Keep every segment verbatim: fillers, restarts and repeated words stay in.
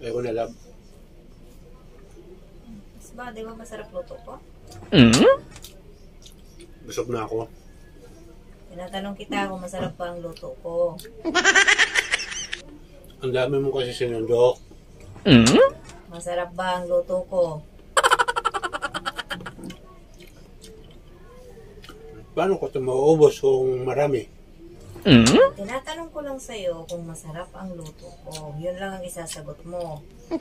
Ayaw ko na lab. Mas ba, di ba masarap luto ko? Mm? Busog na ako. Tinatanong kita kung masarap ba ang luto ko. Ang dami mo kasi sinundok. Mm? Masarap ba ang luto ko? Paano ko ito mauubos kung marami? Mm? Tinatanong ko lang sa'yo kung masarap ang luto ko. Yun lang ang isasagot mo.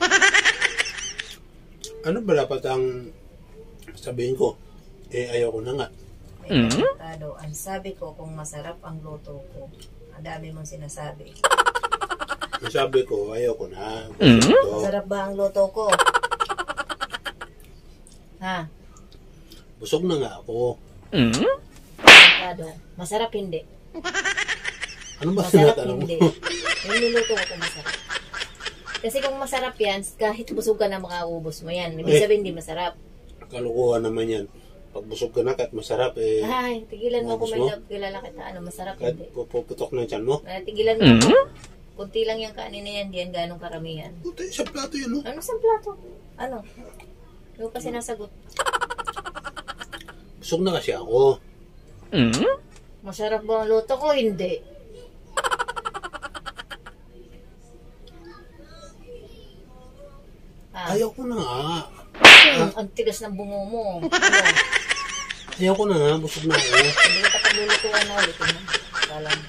Ano ba dapat ang sabihin ko? Eh, ayaw ko na nga. May komentado, ang sabi ko kung masarap ang luto ko. Ang dami mong sinasabi. Ang sabi ko, ayaw ko na. Mm? Ito. Masarap ba ang luto ko? Ha? Busog na nga ako. Mm? Komentado, masarap hindi. Ano ba Masarap tinatanong hindi. mo? Yung niluto ko kung masarap. Kasi kung masarap yan, kahit busog ka na makaubos mo yan. Ibig Eh. sabihin hindi masarap. Kalukuhan naman yan. Pag busog ka na kahit masarap, eh, Ay, tigilan mo kung may Ubus mo? kilala kita. Ano, masarap kahit hindi. puputok na yung tiyan mo. Ah, tigilan mo Mm? ako. Kunti lang yung kanin na yan, di yan ganong karamihan. Puta, sa plato yun, no? Ano sa plato? Ano? Ano pa sinasagot? Busog na kasi ako. Mm? Masarap ba ang luto ko? Hindi. Ah, Ayaw ko na nga. hmm, ang tigas ng bungo mo. Ano? Ayaw ko na nga. Busog na ako. Hindi ka paglulutuan na ulit. Ano? Kala mo.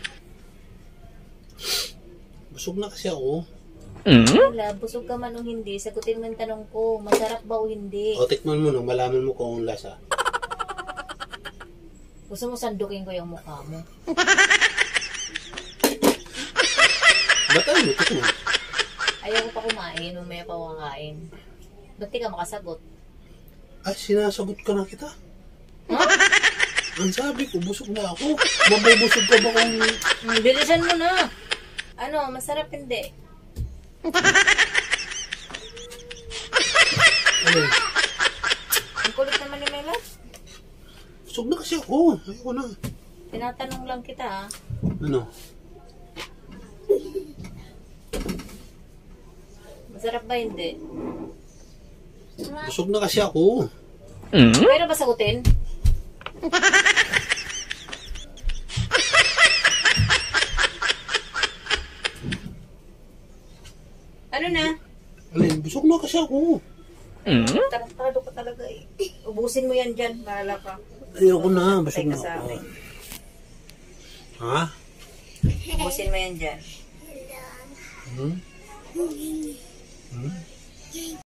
Busog na kasi ako. Mm? Wala, busog ka man o hindi, sagutin mo yung tanong ko, masarap ba o hindi? O, tikman mo nang malaman mo kung lasa. Gusto mo sandukin ko yung mukha mo? Ba't tayo mo tikman? Ayaw ko pa kumain, mamaya pa kakain. Ba't di ka makasagot? Ay, sinasagot ka na kita. Ha? Ang sabi ko, busog na ako. Mabubusog ka ba kung... Hmm, bilisan mo na! Ano, masarap hindi? Ano? Ang kulit naman ni Melat. Busog na kasi ako. Ayaw ko na. Tinatanong lang kita ha. Ano? Masarap ba hindi? Busog na kasi ako. Mm? Pero ba sagutin? Ano na? Alin, busog na kasi ako. Mm? Tarantado ka talaga eh. Ubusin mo yan dyan, bahala ka. Ayaw ko na. Busog Patay na ka sa ako. akin. Ha? Ubusin mo yan dyan. Hmm? Hmm?